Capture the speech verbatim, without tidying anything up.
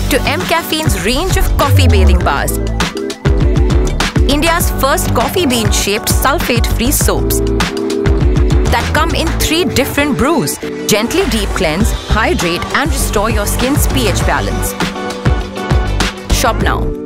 to mCaffeine's range of coffee bathing bars. India's first coffee bean-shaped sulfate-free soaps that come in three different brews. Gently deep cleanse, hydrate and restore your skin's pH balance. Shop now.